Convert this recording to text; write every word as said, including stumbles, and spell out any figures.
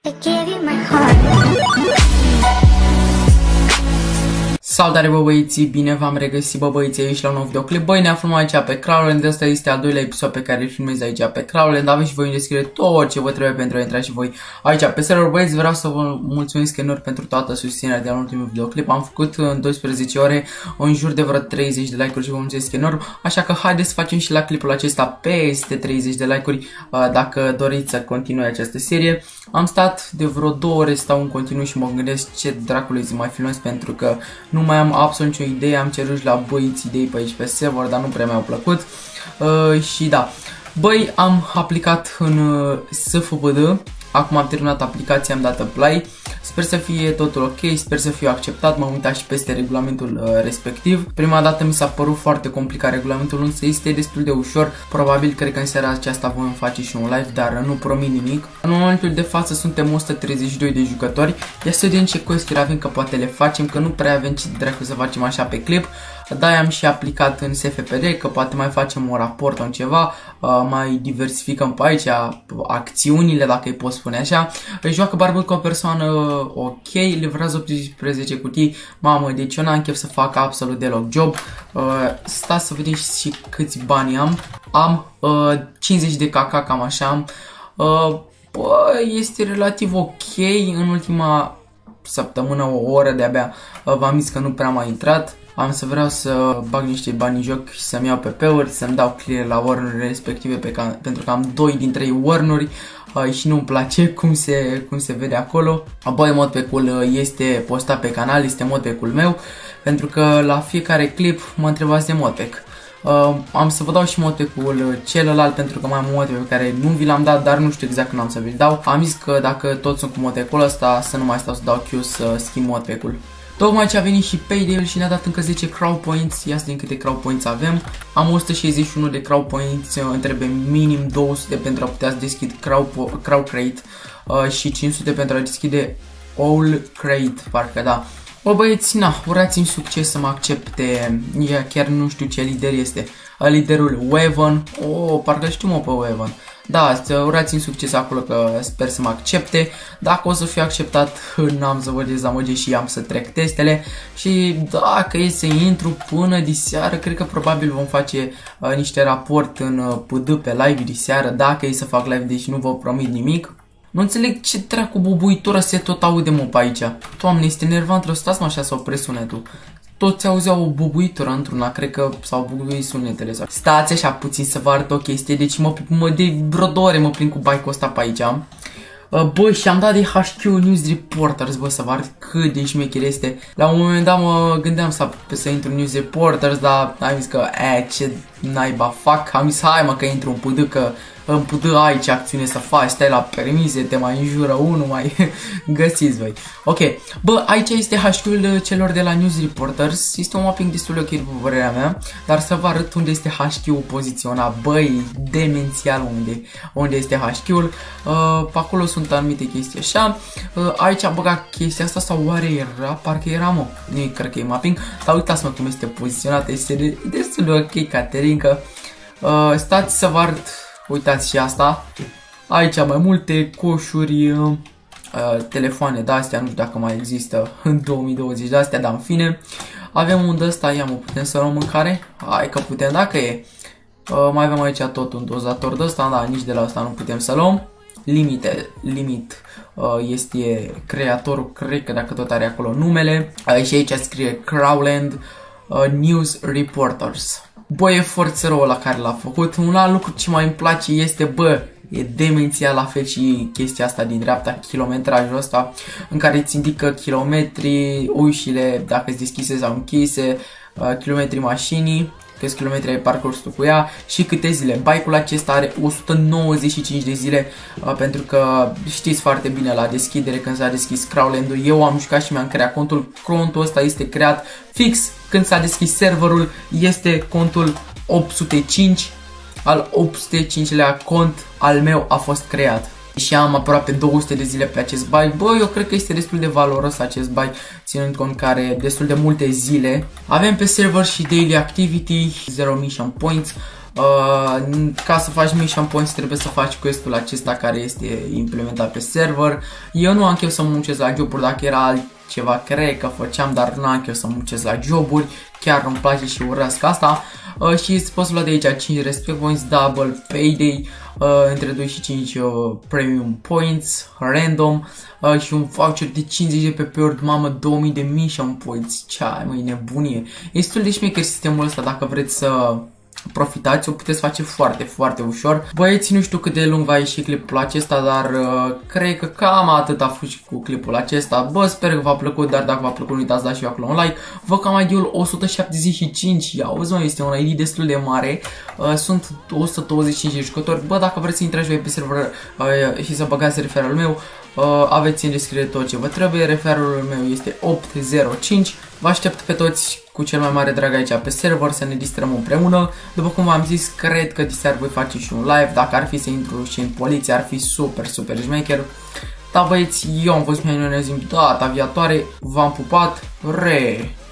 Salutare bă băieții, bine v-am regăsit bă băieții aici la un nou videoclip. Băi, ne aflăm aici pe Crowland, ăsta este al doilea episod pe care îl filmez aici pe Crowland. Aveți și voi în descriere tot ce vă trebuie pentru a intra și voi aici pe server. Băieți, vreau să vă mulțumesc enorm pentru toată susținerea de la ultimul videoclip. Am făcut în douăsprezece ore în jur de vreo treizeci de like-uri și vă mulțumesc enorm. Așa că haideți să facem și la clipul acesta peste treizeci de like-uri dacă doriți să continui această serie. Am stat de vreo două ore, stau în continuu și mă gândesc ce dracului să mai filmez pentru că nu mai am absolut nicio idee. Am cerut și la băieți idei pe aici pe server, dar nu prea mi-au plăcut. Uh, și da, băi, am aplicat în uh, S F B D. Acum am terminat aplicația, am dat apply. Sper să fie totul ok, sper să fiu acceptat. M-am uitat și peste regulamentul uh, respectiv. Prima dată mi s-a părut foarte complicat regulamentul, însă este destul de ușor. Probabil cred că în seara aceasta vom face și un live, dar nu promit nimic. În momentul de față suntem o sută treizeci și doi de jucători. Ia să vedem ce quest-uri avem, că poate le facem, că nu prea avem ce dracu să facem așa pe clip. Da, am și aplicat în S F P D, că poate mai facem un raport sau ceva, uh, mai diversificăm pe aici acțiunile, dacă îi pot spune așa. Îi joacă barbul cu o persoană ok, livrează optsprezece cutii, mamă, deci eu n-am chef să fac absolut deloc job. Uh, stați să vedem și câți bani am. Am uh, cincizeci de K K, cam așa am. Uh, bă, este relativ ok. În ultima săptămână, o oră de-abia, uh, v-am zis că nu prea m-a intrat. Am să vreau să bag niște bani în joc și să-mi iau P P-uri, să-mi dau clear la warn-urile respective pe ca, pentru că am doi din trei warn-uri uh, și nu-mi place cum se, cum se vede acolo. Apoi modpack-ul este postat pe canal, este modpack-ul meu, pentru că la fiecare clip mă întrebați de modpack. Uh, am să vă dau și modpack-ul celălalt pentru că mai am un modpack pe care nu vi l-am dat, dar nu știu exact când am să vi-l dau. Am zis că dacă toți sunt cu modpack-ul ăsta să nu mai stau să dau Q să schimb modpack-ul. Tocmai ce a venit și Payday și ne-a dat încă zece Crow Points. Ia să vedem câte Crow Points avem. Am o sută șaizeci și unu de Crow Points, îmi trebuie minim două sute pentru a putea să deschid Crow, crow Crate uh, și cinci sute pentru a deschide All Crate, parcă da. Bă băieți, na, urați-mi succes să mă accepte, ia, chiar nu știu ce lider este. Liderul Weaven, oh, parcă știu mă pe Weaven. Da, urați-mi succes acolo că sper să mă accepte. Dacă o să fiu acceptat, n-am să vă dezamăgesc și am să trec testele. Și dacă e să intru până diseară, cred că probabil vom face uh, niște raport în uh, P D pe live diseară. Dacă e să fac live, deci nu vă promit nimic. Nu înțeleg ce dracu bubuitură se tot aude mă pe aici. Doamne, este nervant, stați mă așa să opresc sunetul. Toți auzeau o bubuitură într-una, cred că s-au bubuit sunetele. Stați așa puțin să vă arăt o chestie, deci mă, mă de vreo două ore mă prind cu bike-ul ăsta pe aici. Bă, și am dat de H Q News Reporters, bă, să vă arăt cât de șmecher este. La un moment dat mă gândeam să, să intru în News Reporters, dar am zis că, e, ce naiba fac. Am zis, hai mă că intru în P D, că în P D ai ce acțiune să faci, stai la permise, te mai înjură unul, mai găsiți voi. Ok, bă, aici este H Q-ul celor de la News Reporters. Este un mapping destul de ok după părerea mea, dar să vă arăt unde este H Q-ul poziționat. Băi, demențial unde, unde este H Q-ul. Uh, pe acolo sunt anumite chestii așa. Uh, aici am băgat chestia asta sau oare era? Parcă era, mă. Nu cred că e mapping, dar uitați-mă cum este poziționat. Este de, destul de ok, Caterinca. Uh, stați să vă arăt. Uitați și asta. Aici mai multe coșuri, uh, telefoane de astea, nu știu dacă mai există în două mii douăzeci de astea, dar în fine. Avem un de ăsta, ia mă, putem să luăm mâncare? Hai că putem, dacă e. Uh, mai avem aici tot un dozator de ăsta, da, nici de la ăsta nu putem să luăm. Limite, limit uh, este creatorul, cred că dacă tot are acolo numele. Uh, și aici scrie Crowland uh, News Reporters. Bă, e foarte rău la care l-a făcut. Un alt lucru ce mai îmi place este, bă, e demențial, la fel și chestia asta din dreapta, kilometrajul ăsta, în care îți indică kilometri, ușile, dacă sunt deschise sau închise, uh, kilometri mașinii, câți kilometri ai parcurs tu cu ea și câte zile. Bike-ul acesta are o sută nouăzeci și cinci de zile, uh, pentru că știți foarte bine la deschidere când s-a deschis Crowland-ul, eu am jucat și mi-am creat contul. Contul ăsta este creat fix când s-a deschis serverul, este contul opt sute cinci, al opt sute cincilea cont al meu a fost creat. Și am aproape două sute de zile pe acest bike. Bă, eu cred că este destul de valoros acest bike, ținând cont că are destul de multe zile. Avem pe server și daily activity, zero mission points, Uh, ca să faci mission points trebuie să faci questul acesta care este implementat pe server. Eu nu am chef să muncesc la joburi, dacă era altceva cred că făceam, dar nu am chef să muncesc la joburi, chiar nu-mi place și urăsc asta. Uh, și îți poți lua de aici cinci respect points, double payday, uh, între doi și cinci uh, premium points, random uh, și un voucher de cincizeci de P P-uri, mamă, două mii de mission points, cea mai nebunie. E destul de șmecher sistemul ăsta, dacă vreți să profitați, o puteți face foarte, foarte ușor. Băieți, nu știu cât de lung va ieși clipul acesta, dar uh, cred că cam atât a fost cu clipul acesta. Bă, sper că v-a plăcut, dar dacă v-a plăcut, nu uitați, dați și acolo un like. Văd că am I D-ul o sută șaptezeci și cinci, auzi mă, este un I D destul de mare. Uh, sunt o sută douăzeci și cinci de jucători. Bă, dacă vreți să intrați voi pe server uh, și să băgați referul meu, uh, aveți în descriere tot ce vă trebuie. Referul meu este opt zero cinci. Vă aștept pe toți cu cel mai mare drag aici pe server să ne distrăm împreună. După cum v-am zis, cred că diseară voi face și un live. Dacă ar fi să intru și în poliție, ar fi super, super șmecher. Da, băieți, eu am fost Mihai, ne auzim data viitoare. V-am pupat, re!